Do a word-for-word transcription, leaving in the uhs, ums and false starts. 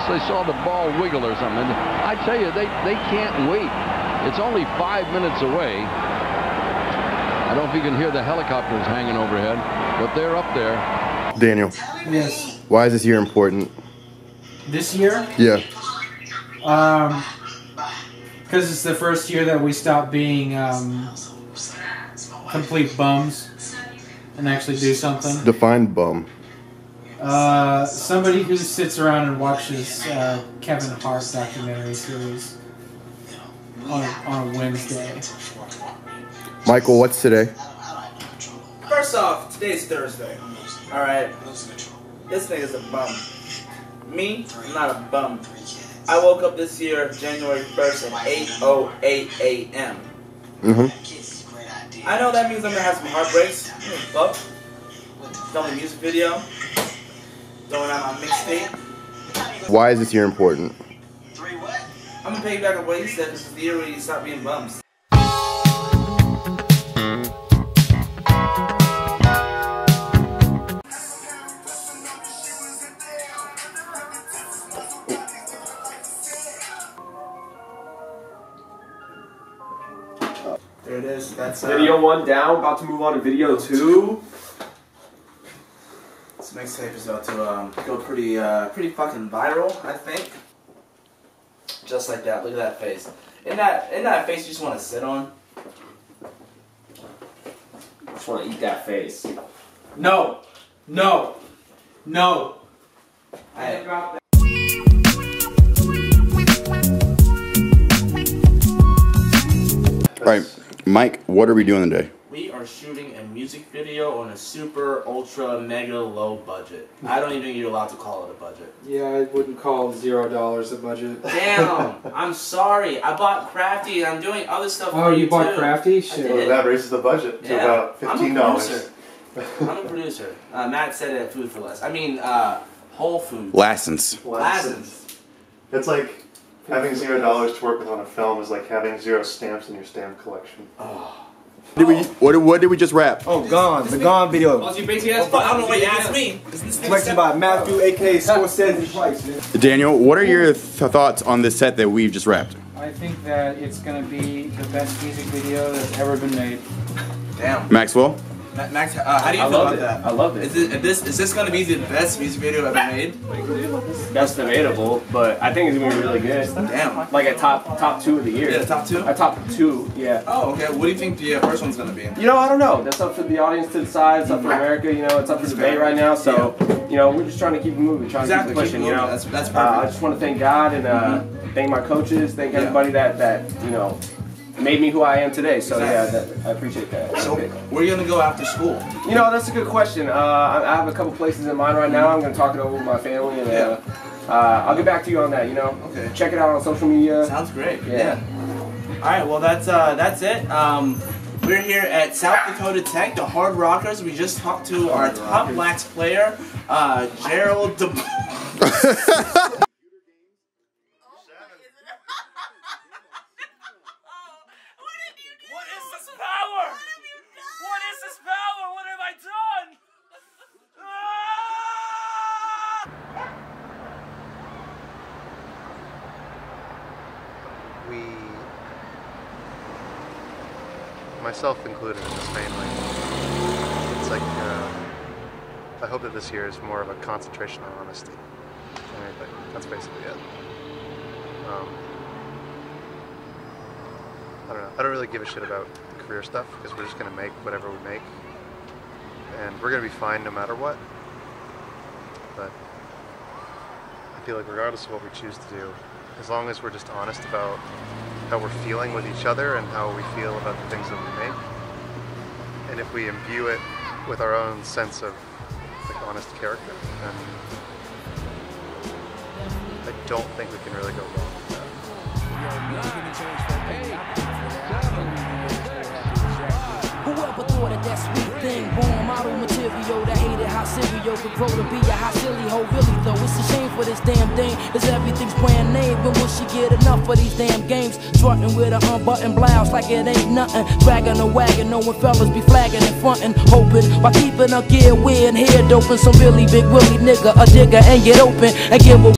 guess they saw the ball wiggle or something. And I tell you, they, they can't wait. It's only five minutes away. I don't know if you can hear the helicopters hanging overhead, but they're up there. Daniel. Yes. Why is this year important? This year? Yeah. Um, because it's the first year that we stop being um, complete bums and actually do something. Define bum. Uh, somebody who sits around and watches uh, Kevin Hart documentary series on a, on a Wednesday. Michael, what's today? First off, today's Thursday. Alright? This nigga's a bum. Me, I'm not a bum. I woke up this year, January first at eight oh eight a m Mm-hmm. I know that means I'm gonna have some heartbreaks. Fuck. Filming a music video. Throwing out my mixtape. Why is this year important? I'm gonna piggyback on what he said. This is the year where you stop being bums. There it is. That's uh, video one down. About to move on to video two. This mixtape is about to um, go pretty, uh, pretty fucking viral, I think. Just like that. Look at that face. In that, in that face, you just want to sit on. Just want to eat that face. No, no, no. I dropped that. All right, Mike, what are we doing today? We are shooting a music video on a super, ultra, mega low budget. I don't even think you're allowed to call it a budget. Yeah, I wouldn't call zero dollars a budget. Damn, I'm sorry. I bought Crafty and I'm doing other stuff Oh, for you you bought too. Crafty? Shit. I did. That raises the budget to Yeah. about fifteen dollars. I'm a producer. I'm a producer. Uh, Matt said it at Food for Less. I mean, uh, Whole Foods. License. License. It's like having zero dollars to work with on a film is like having zero stamps in your stamp collection. Oh. Did we, what, what did we just wrap? Oh, Gone. The Gone video. Oh, you basically asked, but I don't know what you asked me. Directed by Matthew, aka Scorsese Price. Man. Daniel, what are your th thoughts on this set that we've just wrapped? I think that it's going to be the best music video that's ever been made. Damn. Maxwell? Ma Max, uh, how do you I feel loved about it. that? I loved it. Is, it, is this is this going to be the best music video ever made? Best available, but I think it's gonna be really good. Damn. Like a top top two of the year. Yeah, top two? A top two, yeah. Oh, okay. What do you think the uh, first one's going to be? You know, I don't know. That's up for the audience to decide. It's up for America. You know, it's up for debate right now. So, you know, we're just trying to keep it moving, trying Exactly, to keep it pushing. keep it You know, moving. That's- that's Uh, perfect. I just want to thank God and uh, thank my coaches, thank everybody that that you know made me who I am today. So yeah, that, I appreciate that. So, where are you going to go after school? You know, that's a good question. Uh, I, I have a couple places in mind right now. I'm going to talk it over with my family, and uh, uh, I'll get back to you on that. You know, Okay. check it out on social media. Sounds great. Yeah. Yeah. All right. Well, that's uh, that's it. Um, we're here at South Dakota Tech, the Hard Rockers. We just talked to our top blacks player, uh, Gerald. De What is this power? What is this power? What have I done? We, myself included in this mainly, it's like, uh, I hope that this year is more of a concentration on honesty than anything. That's basically it. Um, I don't know. I don't really give a shit about career stuff because we're just going to make whatever we make. And we're going to be fine no matter what. But I feel like regardless of what we choose to do, as long as we're just honest about how we're feeling with each other and how we feel about the things that we make, and if we imbue it with our own sense of like honest character, then I don't think we can really go wrong with that. Whoever thought of that sweet thing, born model material that hated how cereal could grow to be a high silly hoe. Really though, it's a shame for this damn thing, cause everything's brand name. But will she get enough of these damn games? Strutting with a unbuttoned blouse like it ain't nothing. Dragging a wagon, knowing fellas be flagging and fronting. Hoping by keeping her gear weird, head open. Some really big willy nigga, a digger, and get open and give a